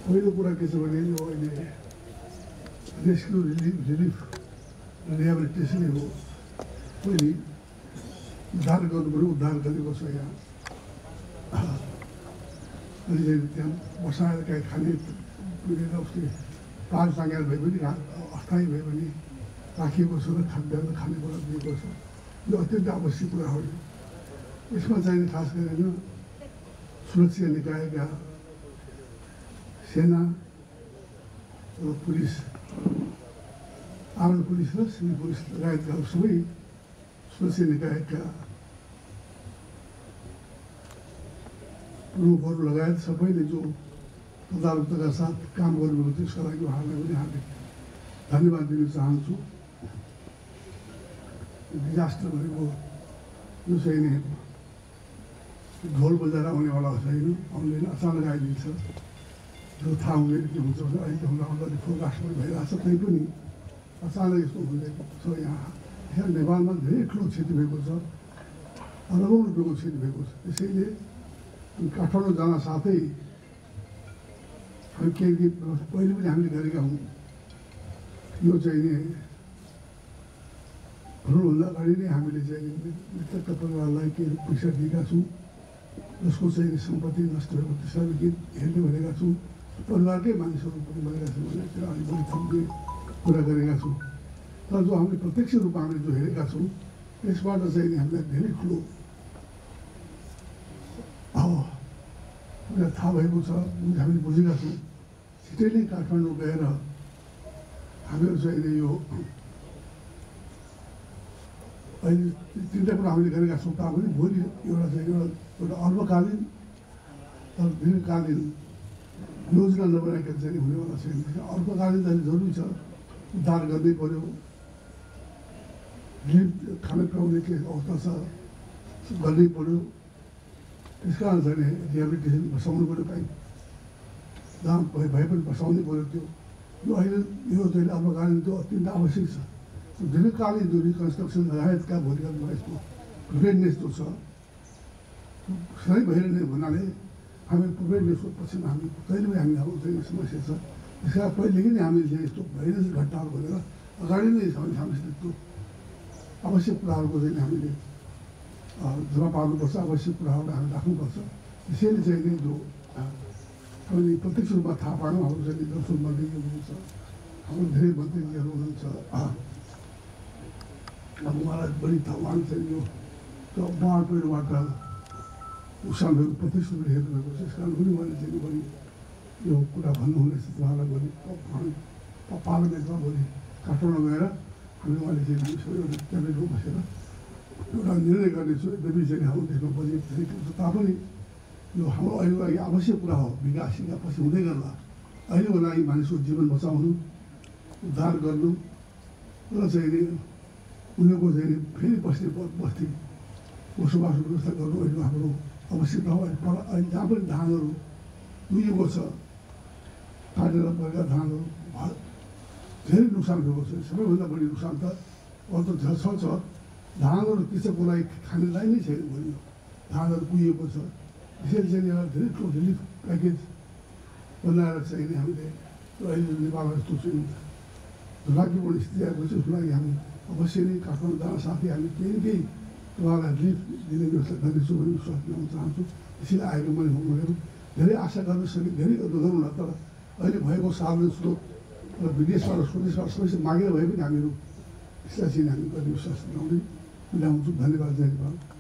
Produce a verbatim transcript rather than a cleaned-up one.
पहिलो कुरा के छ भने यो अहिले रेस्क्यु रिलिफ रिलिफ रिहेबिलिटेसन हो पहिले उद्धार गर्नु पऱ्यो उद्धार गरेको छ यहाँ अहिले त्यहाँ बसाएर काहीँ खाने पुगेर उसले पाल टाँगेर भए पनि अस्थायी भए पनि राखिएको छ र खाद्यान्न खानेकुरा दिएको छ यो अत्यन्त आवश्यक कुरा हो यसमा चाहिँ खास गरेर सुरक्षा निकायका सेना र पुलिस आर्मी पुलिस र सिभिल पुलिस लगायतका सबै सुरक्षा निकायका प्रमुखहरू लगायत सबैले जो तदारुकताका साथ काम गर्नुभएको थियो त्यसका लागि उहाँलाई पनि हार्दिक धन्यवाद दिन चाहन्छु डिजास्टर भनेको यो चाहिँ नि ढोल बजाएर आउनेवाला छैन आउँदैन अचानक आइदिन्छ जो थाहा हुँदैन के हुन्छ अहिले हुँदा हुँदा फोरकास्ट पनि भइरहेको छ तैपनि अचानक यस्तो हुँदैन छ यहाँ यहाँ नेपालमा धेरै ठुलो क्षति भएको छ अरबौँ रुपियाँको क्षति भएको छ त्यसैले काठमाडौँ जान साथै हामी केही पहिले पनि हामीले गरेका हौँ यो चाहिँ नि भ्रूणभन्दा अगाडि नै हामीले चाहिँ मृतकका परिवारलाई केही पैसा दिएका छौँ जसको चाहिँ सम्पत्ति नष्ट भएको त्यसलाई गीत हेर्ने भनेका छौँ परिवारकै मानिसहरू पनि भनेका छौँ भने त्यसलाई अलिक बढी थप्ने कुरा गरेका छौँ तर जो हामीले प्रत्यक्ष रूपमा हामीले जो हेरेका छौँ त्यसबाट चाहिँ हामीलाई धेरै ठुलो हामीलाई थाहा भएको छ हामीले बुझेका छौँ छिटै नै काठमाडौँ गएर हामीहरू चाहिँ यो अहिले तिनवटा कुरा हामीले गरेका छौँ तापनि भोलि एउटा चाहिँ एउटा एउटा अल्पकालीन तर दीर्घकालीन योजना नबनाइकन चाहिँ हुनेवाला छैन अल्पकालीन चाहिँ जरुरी छ उद्धार गर्नै पऱ्यो रिलिफ खाना पाउने के अवस्था छ गर्नै पऱ्यो त्यस कारण चाहिँ रिहेबिलिटेसन बसाउनु पऱ्यो कहीँ जहाँ भए भए पनि बसाउनै पऱ्यो त्यो यो अहिले यो चाहिँ अल्पकालीन त्यो अत्यन्त आवश्यक छ दीर्घकालीन जो रिकन्स्ट्रक्सन लगायतका भोलिका यसको प्रिपेयरनेस जो छ सधैँ भइरहने भन्नाले हामी प्रिपेयरनेसको पछि हामी कहिले पनि हामी हाम्रो चाहिँ समस्या छ त्यस कारण पहिलेदेखि नै हामीले चाहिँ यस्तो भइरहेको घटनाहरू भनेर अगाडि नै हामी हामीले त्यो आवश्यक कुराहरूको चाहिँ हामीले जम्मा पार्नुपर्छ आवश्यक कुराहरू हामी राख्नुपर्छ त्यसैले चाहिँ नि जो हामीले प्रत्यक्ष रूपमा थाहा पायौँ हाम्रो चाहिँ दर्शन मन्त्रीज्यू हुनुहुन्छ हाम्रो धेरै मन्त्रीजीहरू हुनुहुन्छ अब उहाँलाई बढी थाहा उहाँले चाहिँ यो बाढ पहिरोबाट उसान भएको प्रत्यक्ष रूपले हेर्नुभएको छ त्यस कारण पनि उहाँले चाहिँ बढी यो कुरा भन्नुहुनेछ उहाँलाई भोलि पार्लिमेन्टमा भोलि काठमाडौँ गएर हामी उहाँले चाहिँ हामी सबै एउटा क्याबिनेटमा बसेर एउटा निर्णय गर्नेछु यद्यपि चाहिँ हाम्रो देशमा बजेट धेरै छ तापनि यो हाम्रो अहिलेको लागि आवश्यक कुरा हो विकास पछि हुँदै गर्दा अहिलेको लागि मानिसको जीवन बचाउनु उद्धार गर्नु र चाहिँ उनीहरूको चाहिँ फेरि बस्ने बस्ती बसोबासो व्यवस्था गर्नु अहिले हाम्रो आवश्यकता हो अहिले पर अहिले जहाँ पनि धानहरू दुइएको छ काटेर गएका धानहरू धेरै नोक्सान भएको छ सबैभन्दा बढी नोक्सान त अरू त छ छ धानहरू कृषकको लागि खानेलाई नै छैन भोलि धानहरू कुहिएको छ त्यसैले चाहिँ एउटा धेरै ठुलो रिलिफ प्याकेज बनाएर चाहिँ हामीले अहिले नेपालमा यस्तो चाहिँ दुर्भाग्यपूर्ण स्थिति आएको छ उसको लागि हामी अवश्य नै काठमाडौँ जान साथै हामी केही न केही उहाँलाई रिलिफ दिने व्यवस्था गर्नेछु भन्ने विश्वास ल्याउन चाहन्छु त्यसैले आएको मैले भनेको धेरै आशा गर्न सके धेरै गरौँला तर अहिले भएको साधन स्रोत र विदेशबाट स्वदेशबाट सबैसँग मागेर भए पनि हामीहरू यसलाई चाहिँ हामी गर्ने विश्वास ल्याउँदै ल्याउँछु धन्यवाद जय नेपाल।